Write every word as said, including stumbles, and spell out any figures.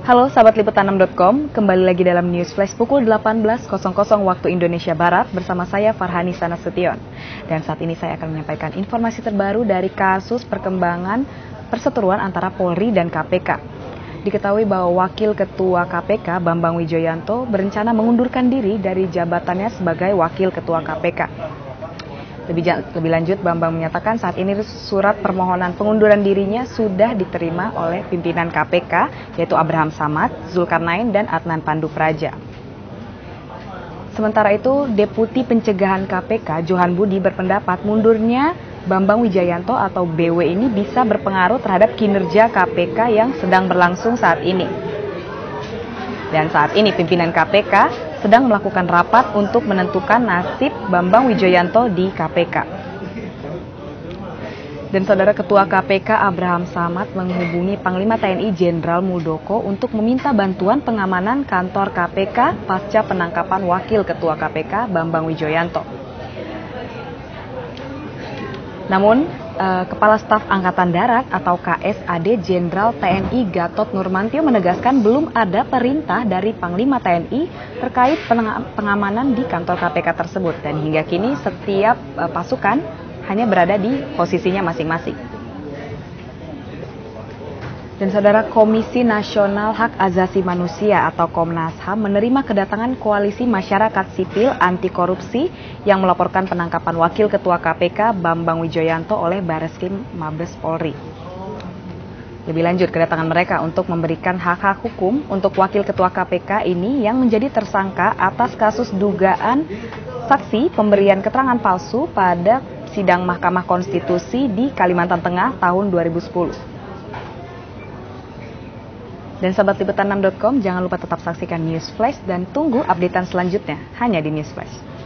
Halo sahabat liputan enam titik com, kembali lagi dalam News Flash pukul delapan belas waktu Indonesia Barat bersama saya Farhani Sanasution. Dan saat ini saya akan menyampaikan informasi terbaru dari kasus perkembangan perseteruan antara Polri dan K P K. Diketahui bahwa Wakil Ketua K P K Bambang Wijoyanto berencana mengundurkan diri dari jabatannya sebagai Wakil Ketua K P K. Lebih, lebih lanjut, Bambang menyatakan saat ini surat permohonan pengunduran dirinya sudah diterima oleh pimpinan K P K, yaitu Abraham Samad, Zulkarnain, dan Adnan Pandu Praja. Sementara itu, Deputi Pencegahan K P K, Johan Budi, berpendapat mundurnya Bambang Wijoyanto atau B W ini bisa berpengaruh terhadap kinerja K P K yang sedang berlangsung saat ini. Dan saat ini pimpinan K P K sedang melakukan rapat untuk menentukan nasib Bambang Wijoyanto di K P K. Dan Saudara Ketua K P K Abraham Samad menghubungi Panglima T N I Jenderal Muldoko untuk meminta bantuan pengamanan kantor K P K pasca penangkapan Wakil Ketua K P K Bambang Wijoyanto. Namun, eh, Kepala Staf Angkatan Darat atau K S A D Jenderal T N I Gatot Nurmantio menegaskan belum ada perintah dari Panglima T N I terkait pengamanan di kantor K P K tersebut. Dan hingga kini setiap eh, pasukan hanya berada di posisinya masing-masing. Dan Saudara, Komisi Nasional Hak Asasi Manusia atau Komnas H A M menerima kedatangan Koalisi Masyarakat Sipil Anti Korupsi yang melaporkan penangkapan Wakil Ketua K P K Bambang Wijoyanto oleh Bareskrim Mabes Polri. Lebih lanjut, kedatangan mereka untuk memberikan hak-hak hukum untuk Wakil Ketua K P K ini yang menjadi tersangka atas kasus dugaan saksi pemberian keterangan palsu pada sidang Mahkamah Konstitusi di Kalimantan Tengah tahun dua ribu sepuluh. Dan sahabat liputan enam titik com, jangan lupa tetap saksikan News Flash dan tunggu updatean selanjutnya hanya di News Flash.